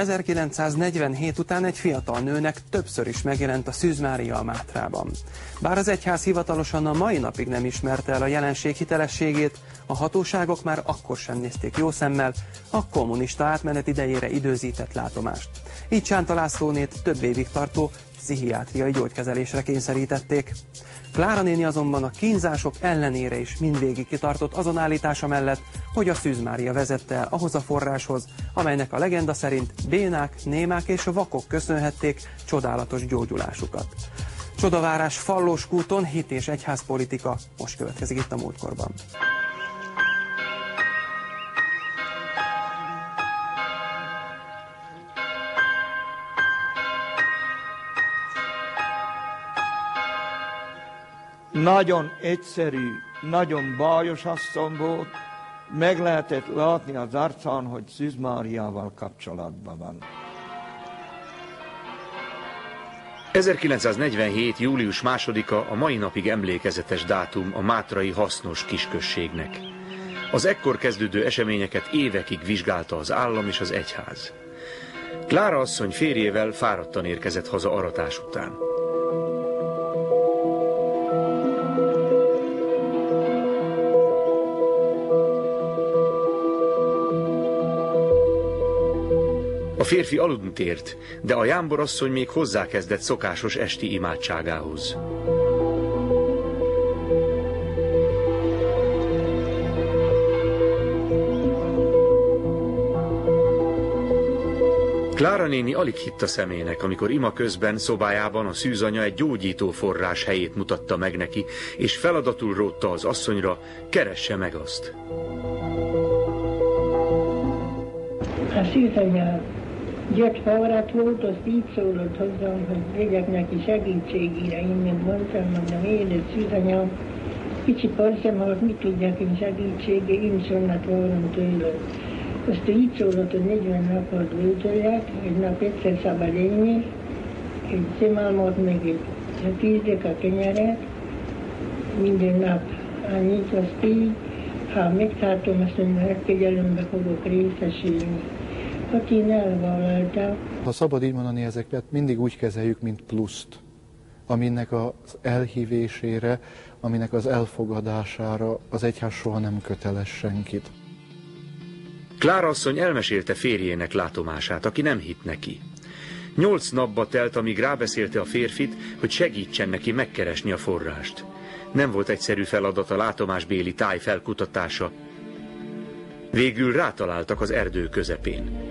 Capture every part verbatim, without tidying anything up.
ezerkilencszáznegyvenhét után egy fiatal nőnek többször is megjelent a Szűz Mária a Mátrában. Bár az egyház hivatalosan a mai napig nem ismerte el a jelenség hitelességét, a hatóságok már akkor sem nézték jó szemmel a kommunista átmenet idejére időzített látomást. Így Csánta Lászlónét több évig tartó pszichiátriai gyógykezelésre kényszerítették. Klára néni azonban a kínzások ellenére is mindvégig kitartott azon állítása mellett, hogy a Szűz Mária vezette el ahhoz a forráshoz, amelynek a legenda szerint bénák, némák és vakok köszönhették csodálatos gyógyulásukat. Csodavárás Fallós kúton, hit és egyházpolitika most következik itt a Múltkorban. Nagyon egyszerű, nagyon bajos asszony volt, meg lehetett látni az arcán, hogy Szűz Máriával kapcsolatban van. ezerkilencszáznegyvenhét. július másodika a mai napig emlékezetes dátum a mátrai hasznos kisközségnek. Az ekkor kezdődő eseményeket évekig vizsgálta az állam és az egyház. Klára asszony férjével fáradtan érkezett haza aratás után. A férfi aludni tért, de a jámborasszony még hozzákezdett szokásos esti imádságához. Klára néni alig hitt a szemének, amikor ima közben szobájában a szűzanya egy gyógyító forrás helyét mutatta meg neki, és feladatul rótta az asszonyra, keresse meg azt. A szűzanya György Favarat volt, azt így szólott hozzám, hogy vegyek neki segítségére. Én meg mondtam, mondom, én szűzanya, kicsi parszem, hogy mit tudjak én segítségé, én sonnat várom tőle. Azt így szólott, hogy negyven napot vőtöljek, egy nap egyszer szabad enni, egy szemálmot, meg egy tízdek a kenyeret, minden nap annyit, azt így, ha megtartom, azt mondja, megfigyelembe fogok részesülni. Hát én elvállaltam. Ha szabad így mondani, ezeket mindig úgy kezeljük, mint pluszt, aminek az elhívésére, aminek az elfogadására az egyház soha nem köteles senkit. Klára asszony elmesélte férjének látomását, aki nem hitt neki. Nyolc napba telt, amíg rábeszélte a férfit, hogy segítsen neki megkeresni a forrást. Nem volt egyszerű feladat a látomásbéli táj felkutatása. Végül rátaláltak az erdő közepén.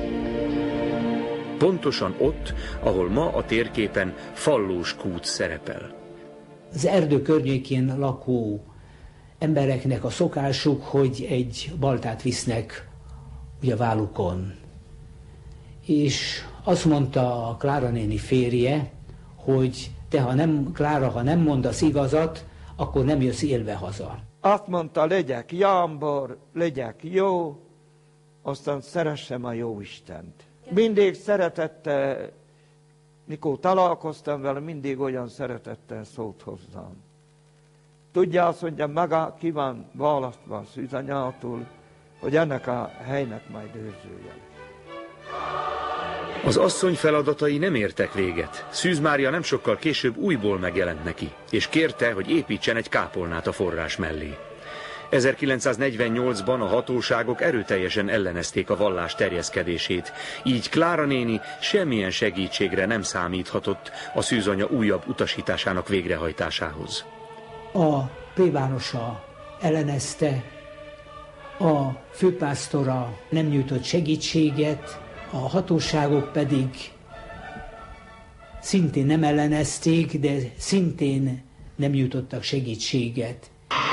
Pontosan ott, ahol ma a térképen Fallós kút szerepel. Az erdő környékén lakó embereknek a szokásuk, hogy egy baltát visznek ugye a vállukon. És azt mondta a Klára néni férje, hogy te, ha nem, Klára, ha nem mondasz igazat, akkor nem jössz élve haza. Azt mondta, legyek jámbor, legyek jó, aztán szeressem a Jóistent. Mindig szeretette, mikor találkoztam vele, mindig olyan szeretettel szólt hozzám. Tudja, azt mondja, maga ki van választva a szűzanyától, hogy ennek a helynek majd őrzője. Az asszony feladatai nem értek véget. Szűz Mária nem sokkal később újból megjelent neki, és kérte, hogy építsen egy kápolnát a forrás mellé. ezerkilencszáznegyvennyolcban a hatóságok erőteljesen ellenezték a vallás terjeszkedését, így Klára néni semmilyen segítségre nem számíthatott a szűzanya újabb utasításának végrehajtásához. A plébánosa ellenezte, a főpásztora nem nyújtott segítséget, a hatóságok pedig szintén nem ellenezték, de szintén nem nyújtottak segítséget.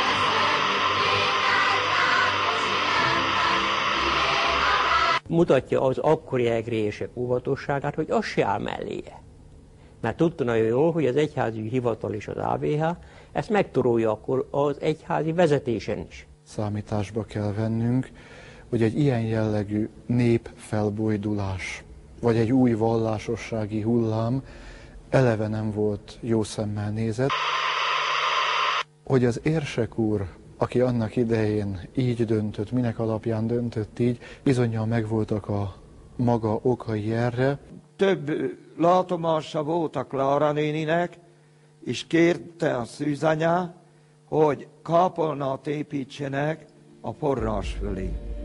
Mutatja az akkori egrélyesek óvatosságát, hogy az se áll melléje. Mert tudta nagyon jól, hogy az egyházi hivatal és az á bé há ezt megtorolja akkor az egyházi vezetésen is. Számításba kell vennünk, hogy egy ilyen jellegű népfelbojdulás, vagy egy új vallásossági hullám eleve nem volt jó szemmel nézett. Hogy az érsek úr, aki annak idején így döntött, minek alapján döntött így, bizonnyal megvoltak a maga okai erre. Több látomása volt a Klára néninek, és kérte a szűzanyá, hogy kápolnát építsenek a forrás fölé.